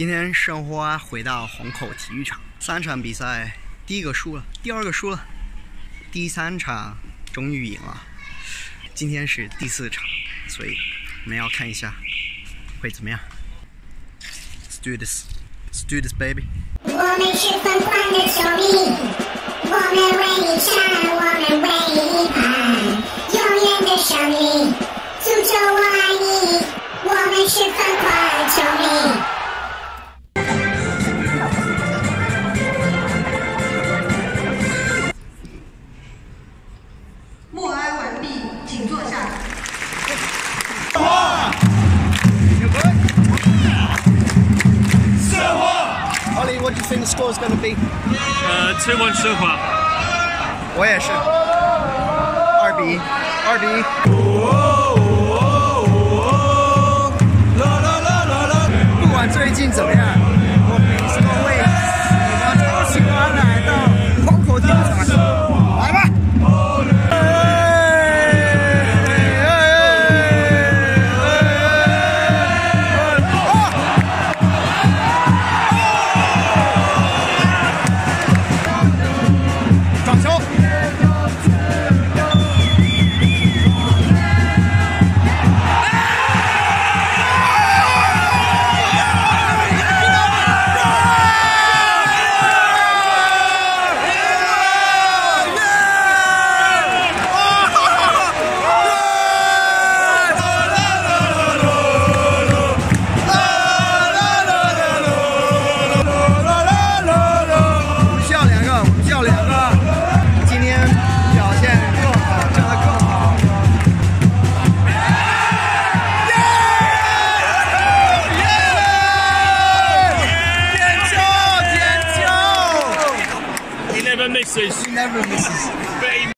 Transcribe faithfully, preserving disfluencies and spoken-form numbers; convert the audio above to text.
今天申花回到虹口体育场，三场比赛，第一个输了，第二个输了，第三场终于赢了。今天是第四场，所以我们要看一下会怎么样。Let's do this, let's do this, baby. 我们是疯狂的球迷，我们为你唱，我们为你盼，永远的胜利，足球我爱你，我们是疯狂球迷。 默哀完毕，请坐下。 Ollie, what do you think the score is going to be? Uh, two one 申花。 我也是。二比一，二比一。不管最近怎么样，我每次都会喜欢超喜欢来到虹口体育场，来吧！ Misses. He never misses.